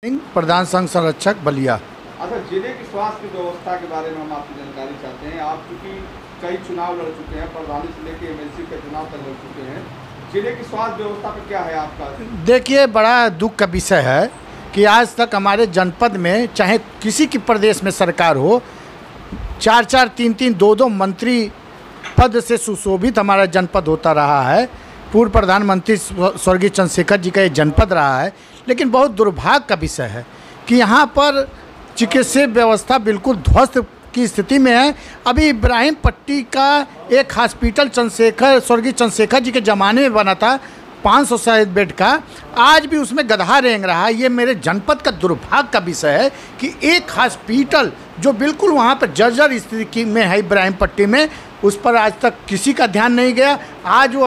प्रधान संघ संरक्षक बलिया। अच्छा, जिले की स्वास्थ्य व्यवस्था के बारे में हम आपकी जानकारी चाहते हैं। आप चूँकि कई चुनाव लड़ चुके हैं, प्रधानी से लेकर एमएलसी का चुनाव तक लड़ चुके हैं, जिले की स्वास्थ्य व्यवस्था पर क्या है आपका? देखिए, बड़ा दुख का विषय है कि आज तक हमारे जनपद में, चाहे किसी की प्रदेश में सरकार हो, 4-4, 3-3, 2-2 मंत्री पद से सुशोभित हमारा जनपद होता रहा है। पूर्व प्रधानमंत्री स्वर्गीय चंद्रशेखर जी का ये जनपद रहा है। लेकिन बहुत दुर्भाग्य का विषय है कि यहाँ पर चिकित्सीय व्यवस्था बिल्कुल ध्वस्त की स्थिति में है। अभी इब्राहिम पट्टी का एक हॉस्पिटल स्वर्गीय चंद्रशेखर जी के ज़माने में बना था, 500 शायद बेड का, आज भी उसमें गधा रेंग रहा है। ये मेरे जनपद का दुर्भाग्य का विषय है कि एक हॉस्पिटल जो बिल्कुल वहाँ पर जर्जर स्थिति में है इब्राहिम पट्टी में, उस पर आज तक किसी का ध्यान नहीं गया। आज वो